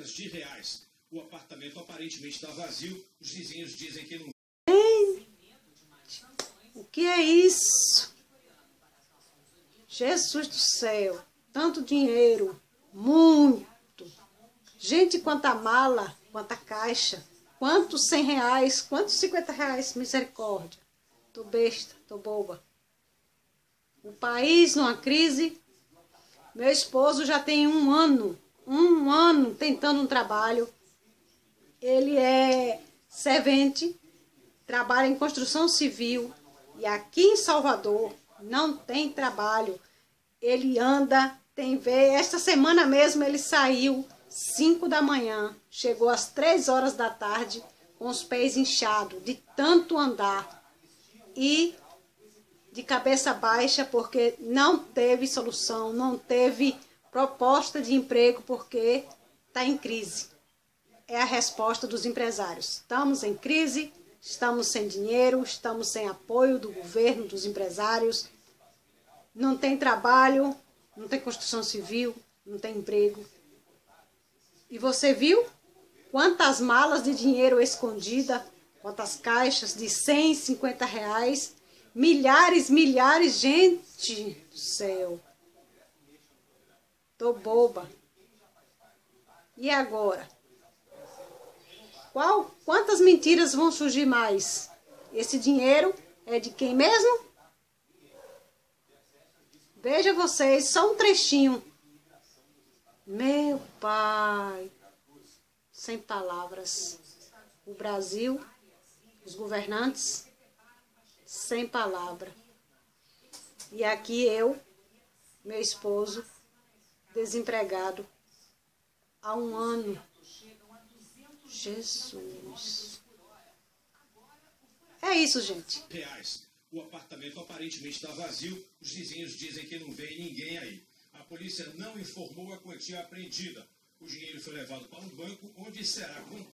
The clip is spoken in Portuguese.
centenas de reais. O apartamento aparentemente está vazio. Os vizinhos dizem que não... O que é isso? Jesus do céu, tanto dinheiro, muito. Gente, quanta mala, quanta caixa, quantos 100 reais, quantos 50 reais, misericórdia. Tô besta, tô boba. O país numa crise. Meu esposo já tem um ano tentando um trabalho. Ele é servente, trabalha em construção civil e aqui em Salvador não tem trabalho. Ele anda, tem ver. Esta semana mesmo ele saiu 5 da manhã, chegou às 3 horas da tarde com os pés inchados de tanto andar e de cabeça baixa porque não teve solução, não teve proposta de emprego porque está em crise. É a resposta dos empresários. Estamos em crise, estamos sem dinheiro, estamos sem apoio do governo, dos empresários. Não tem trabalho, não tem construção civil, não tem emprego. E você viu quantas malas de dinheiro escondida, quantas caixas de 100, 50 reais, milhares, gente do céu. Tô boba. E agora? Quantas mentiras vão surgir mais? Esse dinheiro é de quem mesmo? Veja vocês, só um trechinho. Meu pai, sem palavras. O Brasil, os governantes, sem palavra. E aqui eu, meu esposo, desempregado há um ano. Jesus. É isso, gente. Reais. O apartamento aparentemente está vazio. Os vizinhos dizem que não vê ninguém aí. A polícia não informou a quantia apreendida. O dinheiro foi levado para um banco onde será